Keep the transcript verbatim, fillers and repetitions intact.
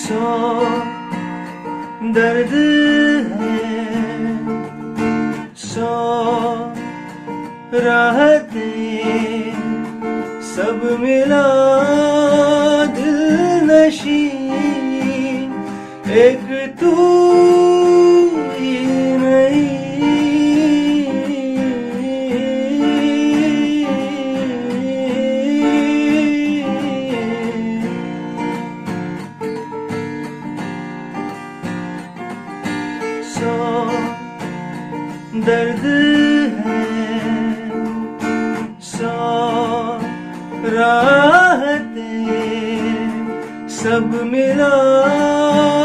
सौ दर्द है, सौ राहतें, सब मिला दिल नशी, एक तू ही नहीं। सौ दर्द है, सौ राहतें, सब मिला